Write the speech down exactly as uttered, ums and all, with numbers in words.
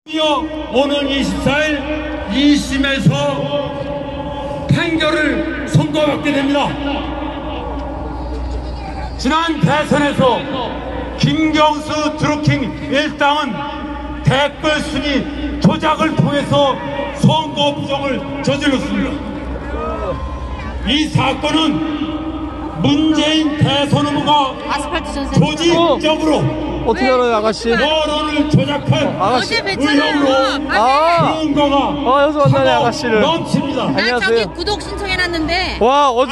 오늘 이십사일 이심에서 판결을 선고받게 됩니다. 지난 대선에서 김경수 드루킹 일당은 댓글 순위 조작을 통해서 선거 부정을 저질렀습니다. 이 사건은 문재인 대선 후보가 조직적으로 어떻게 알아요, 아가씨? 여론을 조작한 아가씨. 의혹으로 아, 증거가 아, 여기서 만나네, 아가씨를. 넘칩니다. 나 안녕하세요. 저기 구독 신청해놨는데. 와, 어제